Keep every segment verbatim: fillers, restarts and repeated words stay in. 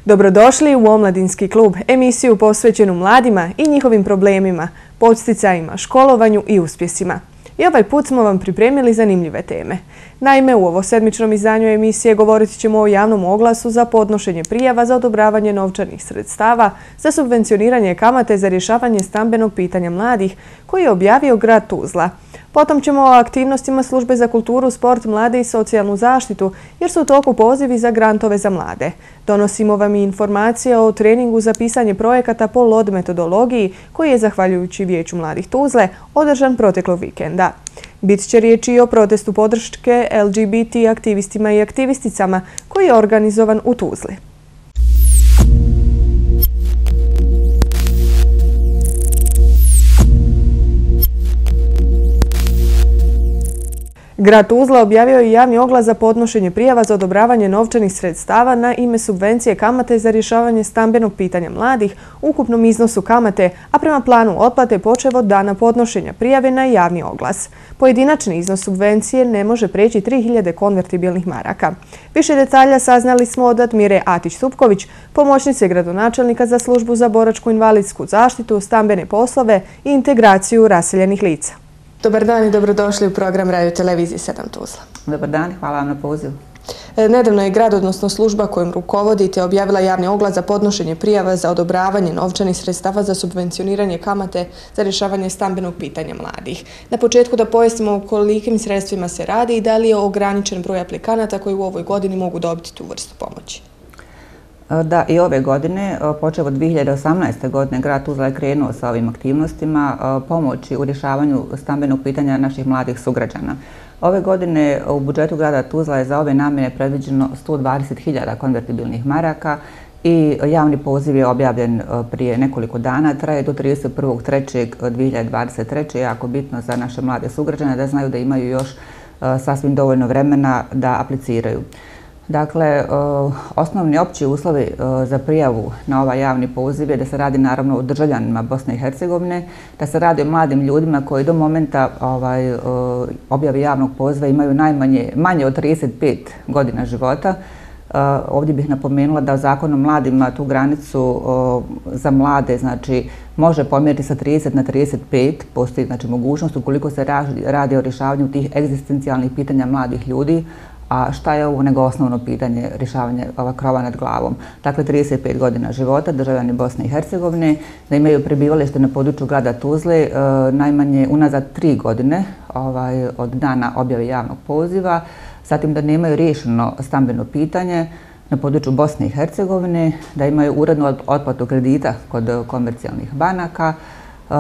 Dobrodošli u Omladinski klub, emisiju posvećenu mladima i njihovim problemima, podsticajima, školovanju i uspjesima. I ovaj put smo vam pripremili zanimljive teme. Naime, u ovo sedmičnom izdanju emisije govorit ćemo o javnom oglasu za podnošenje prijava za odobravanje novčanih sredstava za subvencioniranje kamate za rješavanje stambenog pitanja mladih koji je objavio grad Tuzla. Potom ćemo o aktivnostima Službe za kulturu, sport, mlade i socijalnu zaštitu, jer su u toku pozivi za grantove za mlade. Donosimo vam i informacije o treningu za pisanje projekata po L O D metodologiji, koji je, zahvaljujući Vijeću mladih Tuzle, održan proteklog vikenda. Bit će riječi i o protestu podrške L G B T aktivistima i aktivisticama, koji je organizovan u Tuzli. Grad Tuzla objavio je javni oglas za podnošenje prijava za odobravanje novčanih sredstava na ime subvencije kamate za rješavanje stambenog pitanja mladih u ukupnom iznosu kamate, a prema planu otplate počev od dana podnošenja prijave na javni oglas. Pojedinačni iznos subvencije ne može preći tri hiljade konvertibilnih maraka. Više detalja saznali smo od Admire Atić-Supković, pomoćnice gradonačelnika za službu za boračku invalidsku zaštitu, stambene poslove i integraciju raseljenih lica. Dobar dan i dobrodošli u program Radio Televizije sedam Tuzla. Dobar dan i hvala vam na pozivu. Nedavno je grad, odnosno služba kojom rukovodite, objavila javni oglas za podnošenje prijava za odobravanje novčanih sredstava za subvencioniranje kamate za rješavanje stambenog pitanja mladih. Na početku da pojasnimo o kolikim sredstvima se radi i da li je ograničen broj aplikanata koji u ovoj godini mogu dobiti tu vrstu pomoći. Da, i ove godine, počev od dvije hiljade osamnaeste. godine, grad Tuzla je krenuo sa ovim aktivnostima pomoći u rješavanju stambenog pitanja naših mladih sugrađana. Ove godine u budžetu grada Tuzla je za ove namjene predviđeno sto dvadeset hiljada konvertibilnih maraka i javni poziv je objavljen prije nekoliko dana, traje do trideset prvog trećeg dvije hiljade dvadeset treće. Jako bitno za naše mlade sugrađane da znaju da imaju još sasvim dovoljno vremena da apliciraju. Dakle, osnovni opći uslovi za prijavu na ovaj javni poziv je da se radi naravno o državljanima Bosne i Hercegovine, da se radi o mladim ljudima koji do momenta ovaj, objave javnog poziva imaju najmanje manje od trideset pet godina života. Ovdje bih napomenula da Zakon o mladima tu granicu za mlade znači, može pomjeriti sa trideset na trideset pet, postoji znači, mogućnost ukoliko se radi o rješavanju tih egzistencijalnih pitanja mladih ljudi. A šta je ovo nego osnovno pitanje rješavanja ova krova nad glavom? Dakle, trideset pet godina života, državljani Bosne i Hercegovine, da imaju prebivalište na području grada Tuzle e, najmanje unazad tri godine ovaj, od dana objave javnog poziva, zatim da nemaju riješeno stambeno pitanje na području Bosne i Hercegovine, da imaju urednu otplatu kredita kod komercijalnih banaka, Uh,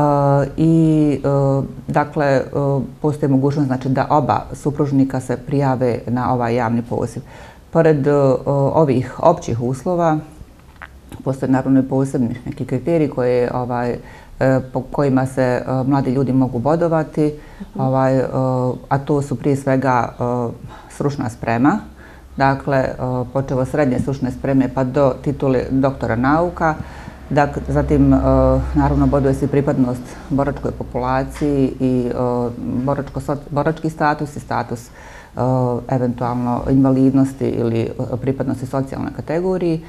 i uh, dakle uh, postoji mogućnost znači, da oba supružnika se prijave na ovaj javni poziv. Pored uh, ovih općih uslova postoje naravno i posebni neki kriteriji koje, ovaj, uh, po kojima se uh, mladi ljudi mogu bodovati, mm-hmm. ovaj, uh, a to su prije svega uh, stručna sprema, dakle uh, počev od srednje stručne spreme pa do titule doktora nauka. Zatim, naravno, boduje se pripadnost boračkoj populaciji i borački status i status eventualno invalidnosti ili pripadnosti socijalnoj kategoriji.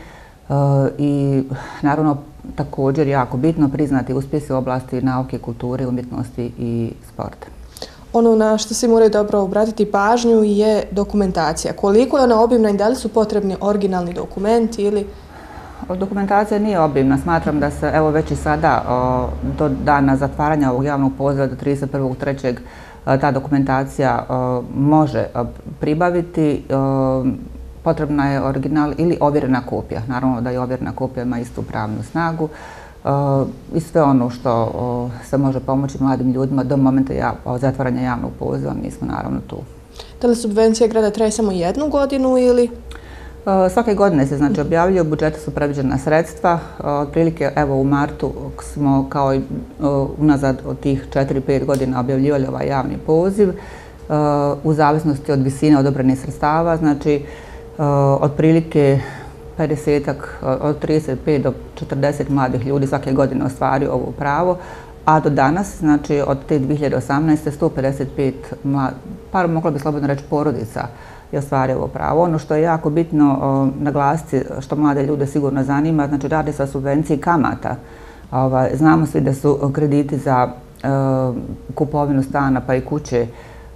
I, naravno, također jako bitno priznati uspjesi u oblasti nauke, kulture, umjetnosti i sporta. Ono na što se moraju dobro obratiti pažnju je dokumentacija. Koliko je ona obimna i da li su potrebni originalni dokumenti ili... Dokumentacija nije obimna. Smatram da se evo već i sada o, do dana zatvaranja ovog javnog poziva do trideset prvog trećeg ta dokumentacija o, može o, pribaviti. O, potrebna je original ili ovjerena kopija. Naravno da i ovjerena kopija ima istu pravnu snagu. O, I sve ono što o, se može pomoći mladim ljudima do momenta ja, o, zatvaranja javnog poziva, mi smo naravno tu. Da li subvencija grada traje samo jednu godinu ili... Svake godine se znači objavljuje, u budžetu su predviđena sredstva. Otprilike evo u martu smo kao i unazad od tih četiri pet godina objavljivali ovaj javni poziv u zavisnosti od visine odobrenih sredstava. Znači otprilike pedesetak, od trideset pet do četrdeset mladih ljudi svake godine ostvaruju ovo pravo, a do danas, znači od te dvije hiljade osamnaeste. sto pedeset pet mladih, pa mogla bi slobodno reći porodica, i ostvari ovo pravo. Ono što je jako bitno naglasiti, što mlade ljude sigurno zanima, znači radi se o subvenciji kamata. Znamo svi da su krediti za kupovinu stana pa i kuće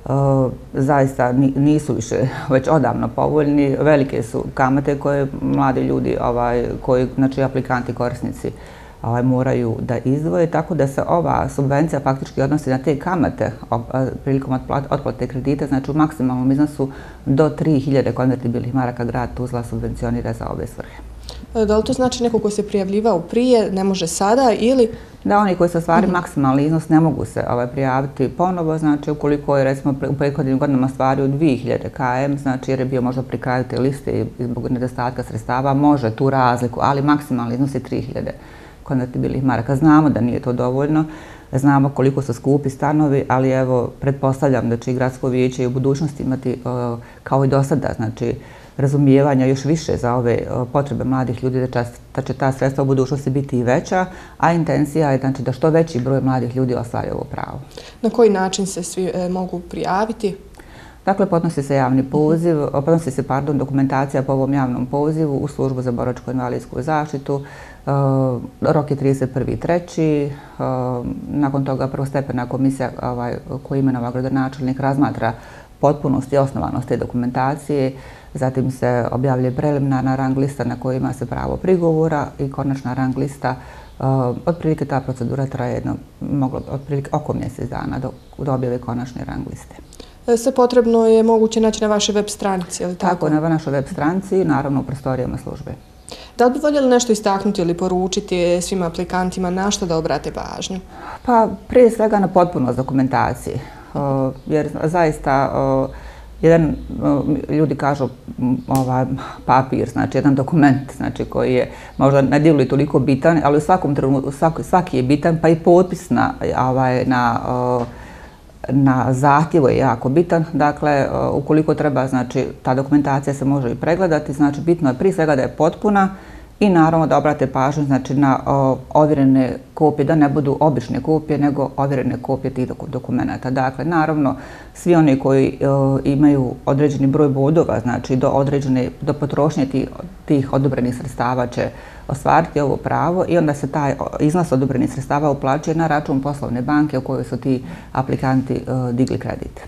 zaista nisu više već odavno povoljni. Velike su kamate koje mladi ljudi, koji, znači aplikanti, korisnici moraju da izdvoje, tako da se ova subvencija faktički odnosi na te kamate prilikom otplate kredita, znači u maksimalnom iznosu do tri hiljade konvertibilnih maraka grad Tuzla subvencionira za ove svrhe. Da li to znači neko ko se prijavljivao prije, ne može sada ili? Da, oni koji se ostvari maksimalni iznos ne mogu se prijaviti ponovo, znači ukoliko je recimo u prethodnim godinama ostvario dvije hiljade km, znači jer je bio možda pri kraju te liste i zbog nedostatka sredstava, može tu razliku, ali maksimalni iznos je tri hiljade konvertibilnih maraka. Znamo da nije to dovoljno, znamo koliko su skupi stanovi, ali evo, pretpostavljam da će i gradsko vijeće i u budućnosti imati, kao i do sada, znači razumijevanja još više za ove potrebe mladih ljudi, da će ta sredstva u budućnosti biti i veća, a intencija je znači, da što veći broj mladih ljudi ostvari ovo pravo. Na koji način se svi mogu prijaviti? Dakle, podnosi se javni poziv, podnosi se, pardon, dokumentacija po ovom javnom pozivu u službu za boračko-invalidsku zaštitu. Rok je trideset prvi treći Nakon toga prvostepena komisija koju imenova gradonačelnik razmatra potpunost i osnovanost te dokumentacije. Zatim se objavljuje preliminarna rang lista na kojoj ima se pravo prigovora i konačna rang lista. Otprilike ta procedura traje jedno, moglo otprilike oko mjesec dana do objave konačne rang liste. Sve potrebno je moguće naći na vašoj web stranici, je li tako? Tako, na našoj web stranici i naravno u prostorijama službe. Da li bi voljeli nešto istaknuti ili poručiti svim aplikantima na što da obrate pažnju? Pa prije svega na potpunost dokumentacije, jer zaista jedan, ljudi kažu papir, znači jedan dokument znači, koji je možda ne djeluje toliko bitan, ali u svakom trenutku svaki je bitan, pa i potpis na, na na zahtjevu je jako bitan. Dakle, ukoliko treba, znači, ta dokumentacija se može i pregledati, znači bitno je prije svega da je potpuna i naravno da obrate pažnju znači, na ovjerene kopije, da ne budu obične kopije, nego ovjerene kopije tih dokumenta. Dakle, naravno, svi oni koji imaju određeni broj bodova, znači do određene, do potrošnje tih, tih odobrenih sredstava će ostvariti ovo pravo i onda se taj iznos odobrenih sredstava uplaćuje na račun poslovne banke u kojoj su ti aplikanti digli kredit.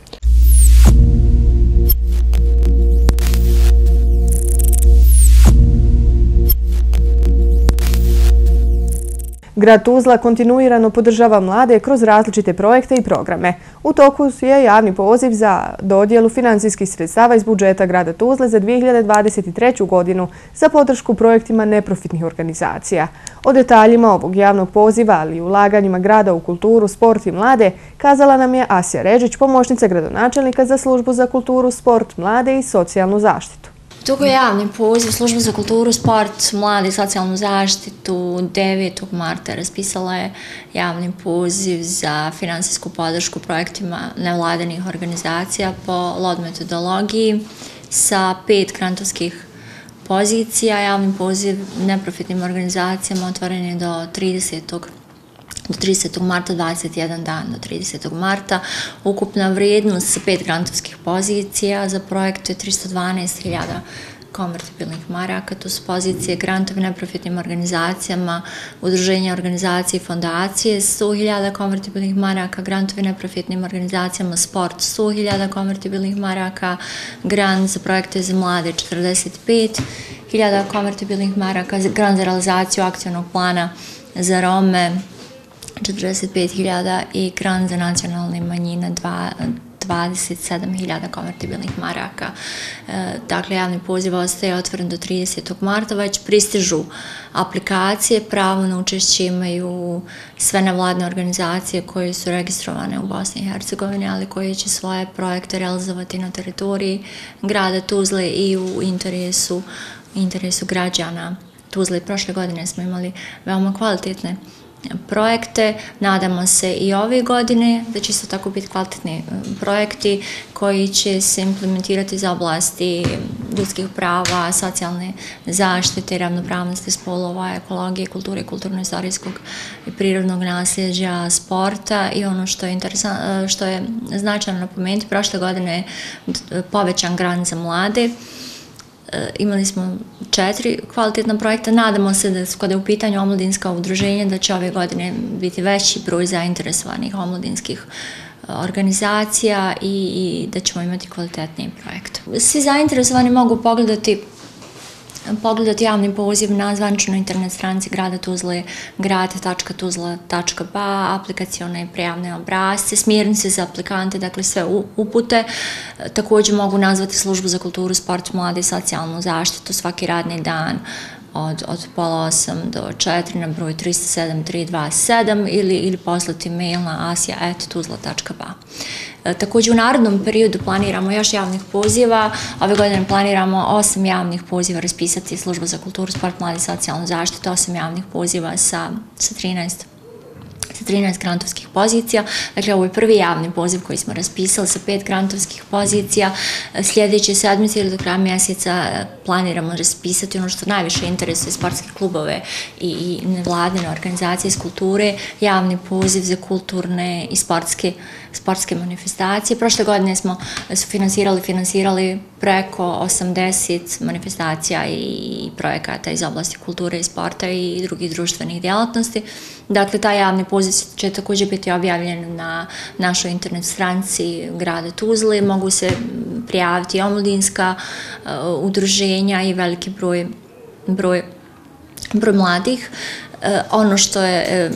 Grad Tuzla kontinuirano podržava mlade kroz različite projekte i programe. U toku je javni poziv za dodjelu financijskih sredstava iz budžeta grada Tuzle za dvije hiljade dvadeset treću. godinu za podršku projektima neprofitnih organizacija. O detaljima ovog javnog poziva, ali i ulaganjima grada u kulturu, sport i mlade, kazala nam je Asja Ređić, pomoćnica gradonačelnika za službu za kulturu, sport, mlade i socijalnu zaštitu. Tugo je javni poziv Služba za kulturu, sport, mlade i socijalnu zaštitu devetog marta raspisala je javni poziv za finansijsku podršku projektima nevladinih organizacija po L O D metodologiji sa pet grantovskih pozicija. Javni poziv neprofitnim organizacijama otvoren je do tridesetog do tridesetog marta, dvadeset jedan dan do tridesetog marta. Ukupna vrijednost sa pet grantovskih pozicija za projekt je tristo dvanaest hiljada konvertibilnih maraka. To su pozicije grantovi neprofitnim organizacijama, udruženja organizacije i fondacije sto hiljada konvertibilnih maraka, grantovi neprofitnim organizacijama sport sto hiljada konvertibilnih maraka, grant za projekte za mlade četrdeset pet hiljada konvertibilnih maraka, grant za realizaciju akcionog plana za Rome četrdeset pet hiljada i grant za nacionalne manjine dvadeset sedam hiljada konvertibilnih maraka. Dakle, javni poziv ostaje otvoren do tridesetog marta, već pristižu aplikacije, pravo na učešće imaju sve nevladne organizacije koje su registrovane u Bosni i Hercegovini, ali koje će svoje projekte realizovati na teritoriji grada Tuzle i u interesu, interesu građana Tuzle. Prošle godine smo imali veoma kvalitetne projekte. Nadamo se i ove godine da će isto tako biti kvalitetni projekti koji će se implementirati za oblasti ljudskih prava, socijalne zaštite, ravnopravnosti spolova, ekologije, kulture, kulturno-istorijskog i prirodnog nasljeđa, sporta i ono što je, što je značajno napomenuti, prošle godine je povećan grant za mlade. Imali smo četiri kvalitetna projekta. Nadamo se da kada je u pitanju omladinska udruženja da će ove godine biti veći broj zainteresovanih omladinskih organizacija i, i da ćemo imati kvalitetnije projekte. Svi zainteresovani mogu pogledati pogledati javni poziv na zvaničnoj internet stranici grada Tuzle, grad tačka tuzla tačka ba, aplikacione i prijavne obrasce, smjernice za aplikante, dakle sve upute. Također mogu nazvati službu za kulturu, sport, mlade i socijalnu zaštitu svaki radni dan od, od pola osam do četiri na broj tri sedam tri dva sedam ili, ili poslati mail na asija at tuzla tačka ba. Također u narednom periodu planiramo još javnih poziva. Ove godine planiramo osam javnih poziva raspisati služba za kulturu, sport, mlade i socijalnu zaštitu, osam javnih poziva sa, sa trinaest sa trinaest grantovskih pozicija. Dakle, ovo je prvi javni poziv koji smo raspisali sa pet grantovskih pozicija. Sljedeće sedmice ili do kraja mjeseca planiramo raspisati ono što najviše interesuje sportske klubove i, i nevladine organizacije iz kulture, javni poziv za kulturne i sportske, sportske manifestacije. Prošle godine smo finansirali, finansirali preko osamdeset manifestacija i projekata iz oblasti kulture i sporta i drugih društvenih djelatnosti. Dakle, taj javni poziv će također biti objavljen na našoj internet stranici grada Tuzle. Mogu se prijaviti omladinska uh, udruženja i veliki broj, broj, broj mladih. Uh, ono što je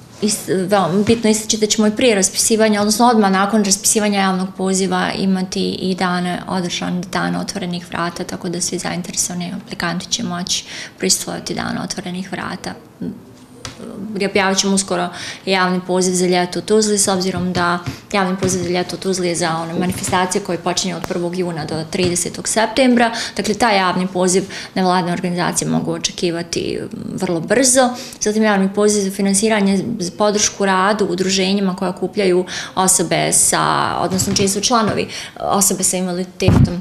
uh, bitno istići da ćemo i prije raspisivanja, odnosno odmah nakon raspisivanja javnog poziva imati i dane, održan dan otvorenih vrata, tako da svi zainteresovani aplikanti će moći prisustvovati dan otvorenih vrata. Objavit ćemo uskoro javni poziv za ljeto u Tuzli, s obzirom da javni poziv za ljeto u Tuzli je za one manifestacije koje počinje od prvog juna do tridesetog septembra. Dakle, taj javni poziv nevladine organizacije mogu očekivati vrlo brzo. Zatim javni poziv za finansiranje, za podršku radu udruženjima koja okupljaju osobe sa, odnosno čiji su članovi osobe sa invaliditetom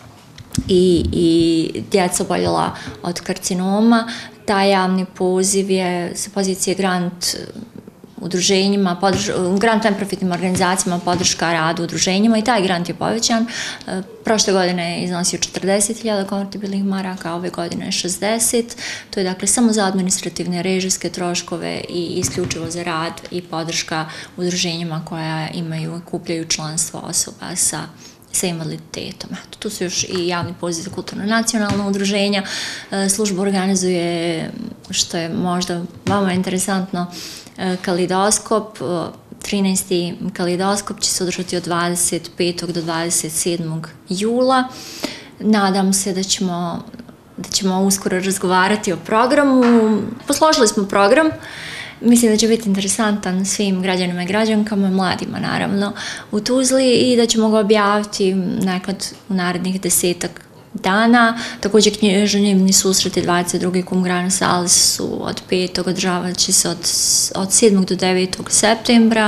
i, i djeca oboljela od karcinoma. Taj javni poziv je sa pozicije grant udruženjima, podrž, grant neprofitnim organizacijama, podrška radu udruženjima i taj grant je povećan. Prošle godine je iznosio četrdeset hiljada konvertibilnih maraka, ove godine je šezdeset. To je dakle samo za administrativne režijske troškove i isključivo za rad i podrška udruženjima koja imaju i kupljaju članstvo osoba sa sa invaliditetom. Tu su još i javni poziv za kulturno-nacionalno udruženja. Služba organizuje, što je možda vama interesantno, kalidoskop. trinaesti kalidoskop će se održati od dvadeset petog do dvadeset sedmog jula. Nadam se da ćemo, da ćemo uskoro razgovarati o programu. Posložili smo program. Mislim da će biti interesantan svim građanima i građankama, mladima naravno, u Tuzli i da ćemo ga objaviti nekad u narednih desetak dana. Također književni susreti dvadeset druge Kumgrana sali su od petog održavat će se od, od sedmog do devetog septembra.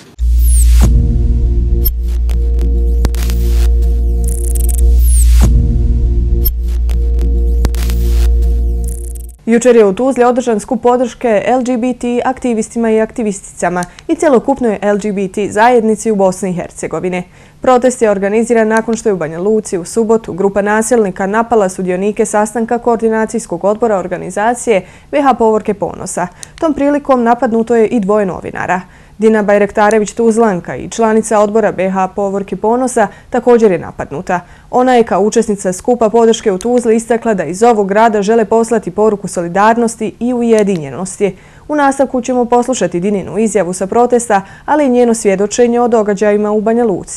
Jučer je u Tuzli održan skup podrške L G B T aktivistima i aktivisticama i cjelokupnoj L G B T zajednici u Bosni i Hercegovini. Protest je organiziran nakon što je u Banja Luci u subotu grupa nasilnika napala sudionike sastanka koordinacijskog odbora organizacije B H Povorke Ponosa. Tom prilikom napadnuto je i dvoje novinara. Dina Bajrektarević Tuzlanka i članica odbora B H Povorke Ponosa također je napadnuta. Ona je kao učesnica skupa podrške u Tuzli istakla da iz ovog grada žele poslati poruku solidarnosti i ujedinjenosti. U nastavku ćemo poslušati Dininu izjavu sa protesta, ali i njeno svjedočenje o događajima u Banja Luci.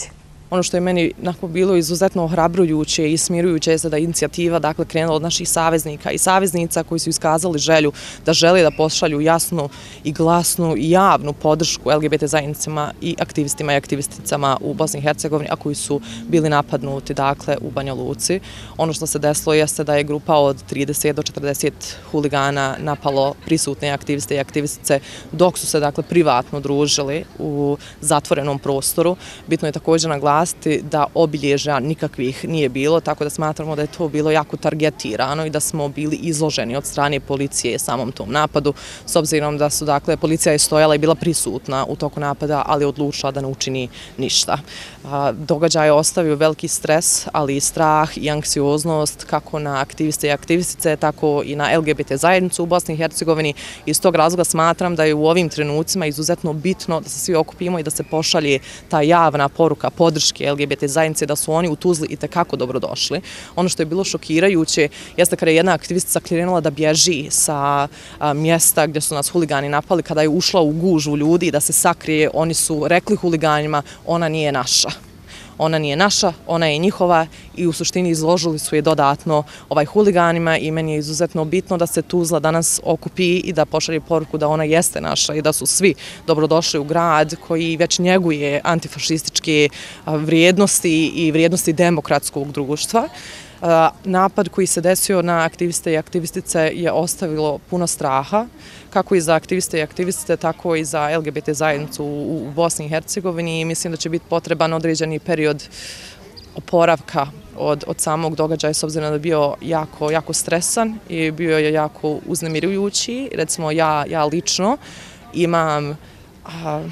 ono što je meni bilo izuzetno ohrabrujuće i smirujuće je da je inicijativa dakle, krenula od naših saveznika i saveznica koji su iskazali želju da žele da pošalju jasnu i glasnu i javnu podršku L G B T zajednicama i aktivistima i aktivisticama u Bosni i Hercegovini, a koji su bili napadnuti dakle, u Banja Luci. Ono što se desilo jeste da je grupa od trideset do četrdeset huligana napalo prisutne aktiviste i aktivistice dok su se dakle, privatno družili u zatvorenom prostoru. Bitno je također naglasiti da obilježja nikakvih nije bilo, tako da smatramo da je to bilo jako targetirano i da smo bili izloženi od strane policije samom tom napadu, s obzirom da su, dakle, policija je stojala i bila prisutna u toku napada, ali odlučila da ne učini ništa. Događaj je ostavio veliki stres, ali i strah i anksioznost kako na aktiviste i aktivistice, tako i na L G B T zajednicu u Bosni i Hercegovini. Iz tog razloga smatram da je u ovim trenucima izuzetno bitno da se svi okupimo i da se pošalje ta javna poruka podrške L G B T zajednice, da su oni u Tuzli i tekako dobrodošli. Ono što je bilo šokirajuće jeste kada je jedna aktivistica krenula da bježi sa mjesta gdje su nas huligani napali, kada je ušla u gužvu ljudi da se sakrije, oni su rekli huliganima, ona nije naša. Ona nije naša, ona je njihova i u suštini izložili su je dodatno ovaj huliganima i meni je izuzetno bitno da se Tuzla danas okupi i da pošalje poruku da ona jeste naša i da su svi dobrodošli u grad koji već njeguje antifašističke vrijednosti i vrijednosti demokratskog društva. Napad koji se desio na aktiviste i aktivistice je ostavilo puno straha, kako i za aktiviste i aktivistice, tako i za L G B T zajednicu u Bosni i Hercegovini i mislim da će biti potreban određeni period oporavka od, od samog događaja, s obzirom da je bio jako, jako stresan i bio je jako uznemirujući. Recimo ja, ja lično imam... A,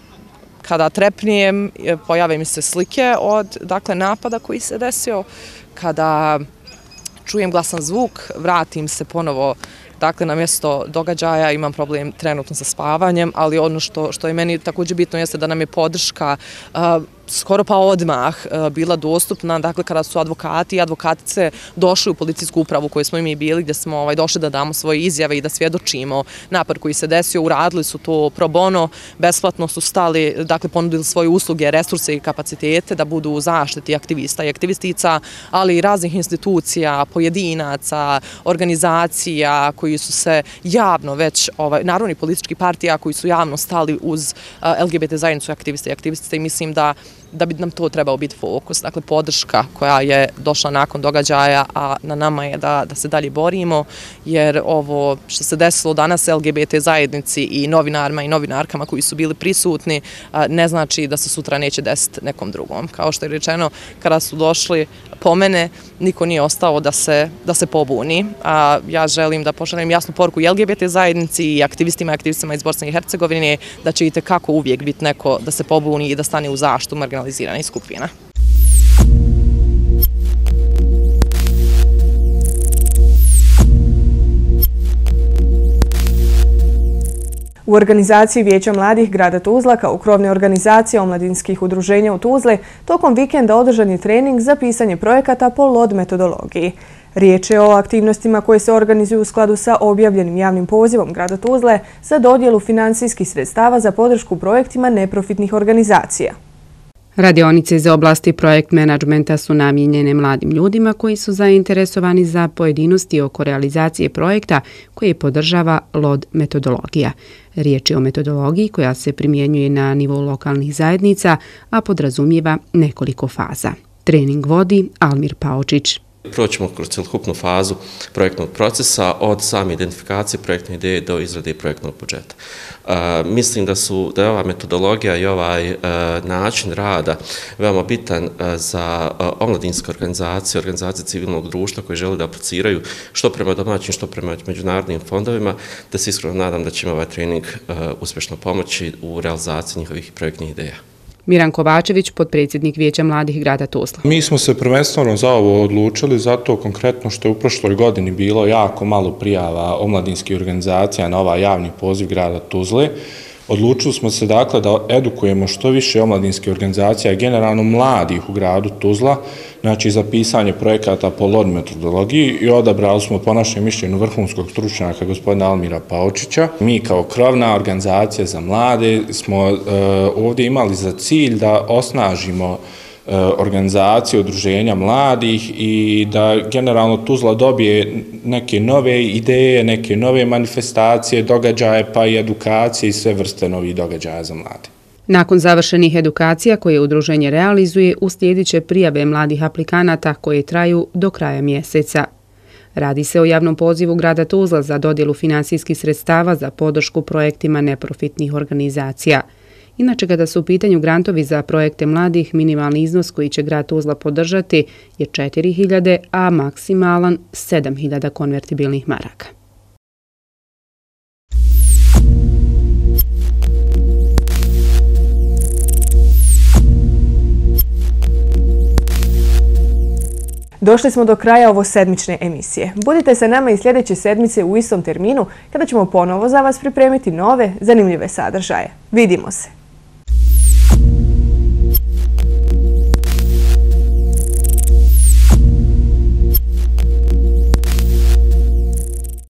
kada trepnijem, pojave mi se slike od dakle, napada koji se desio. Kada čujem glasan zvuk, vratim se ponovo dakle, na mjesto događaja, imam problem trenutno sa spavanjem, ali ono što, što je meni također bitno jeste da nam je podrška uh, skoro pa odmah bila dostupna, dakle kada su advokati i advokatice došli u policijsku upravu koju smo i mi bili, gdje smo ovaj, došli da damo svoje izjave i da svjedočimo napad koji se desio, uradili su to pro bono, besplatno su stali, dakle ponudili svoje usluge, resurse i kapacitete da budu u zaštiti aktivista i aktivistica, ali i raznih institucija, pojedinaca, organizacija koji su se javno već, ovaj, naravno i političkih partija koji su javno stali uz L G B T zajednicu aktiviste i aktivistice i mislim da da bi nam to trebao biti fokus. Dakle, podrška koja je došla nakon događaja, a na nama je da, da se dalje borimo, jer ovo što se desilo danas L G B T zajednici i novinarima i novinarkama koji su bili prisutni, ne znači da se sutra neće desiti nekom drugom. Kao što je rečeno, kada su došli po mene, niko nije ostao da se, da se pobuni. A ja želim da pošaljem jasnu poruku i L G B T zajednici i aktivistima i aktivistima iz Bosne i Hercegovine da će i tekako uvijek biti neko da se pobuni i da stane u zaštitu marginaliziranih skupina. U organizaciji Vijeća mladih grada Tuzla kao krovne organizacije omladinskih udruženja u Tuzli tokom vikenda održan je trening za pisanje projekata po L O D metodologiji. Riječ je o aktivnostima koje se organizuju u skladu sa objavljenim javnim pozivom grada Tuzle za dodjelu financijskih sredstava za podršku projektima neprofitnih organizacija. Radionice iz oblasti projekt menadžmenta su namijenjene mladim ljudima koji su zainteresovani za pojedinosti oko realizacije projekta koje podržava L O D metodologija. Riječ je o metodologiji koja se primjenjuje na nivou lokalnih zajednica, a podrazumijeva nekoliko faza. Trening vodi Almir Paočić. Proćemo kroz celokupnu fazu projektnog procesa od same identifikacije projektne ideje do izrade projektnog budžeta. Uh, mislim da su da je ova metodologija i ovaj uh, način rada veoma bitan uh, za uh, omladinske organizacije, organizacije civilnog društva koje žele da apliciraju što prema domaćim, što prema međunarodnim fondovima, da se iskreno nadam da će im ovaj trening uh, uspješno pomoći u realizaciji njihovih projektnih ideja. Miran Kovačević, potpredsjednik Vijeća mladih grada Tuzla. Mi smo se prvenstveno za ovo odlučili zato konkretno što je u prošloj godini bilo jako malo prijava omladinskih organizacija na ovaj javni poziv grada Tuzle. Odlučili smo se dakle da edukujemo što više omladinskih organizacija, generalno mladih u gradu Tuzla, znači za pisanje projekata po L O D metodologiji i odabrali smo po našem mišljenju vrhunskog stručnjaka gospodina Almira Paočića. Mi kao krovna organizacija za mlade smo uh, ovdje imali za cilj da osnažimo organizacije, udruženja mladih i da generalno Tuzla dobije neke nove ideje, neke nove manifestacije, događaje pa i edukacije i sve vrste novih događaja za mlade. Nakon završenih edukacija koje udruženje realizuje, uslijedit će prijave mladih aplikanata koje traju do kraja mjeseca. Radi se o javnom pozivu grada Tuzla za dodjelu finansijskih sredstava za podršku projektima neprofitnih organizacija. Inače, kada su u pitanju grantovi za projekte mladih, minimalni iznos koji će grad Tuzla podržati je četiri hiljade, a maksimalan sedam hiljada konvertibilnih maraka. Došli smo do kraja ovo sedmične emisije. Budite sa nama i sljedeće sedmice u istom terminu kada ćemo ponovo za vas pripremiti nove, zanimljive sadržaje. Vidimo se!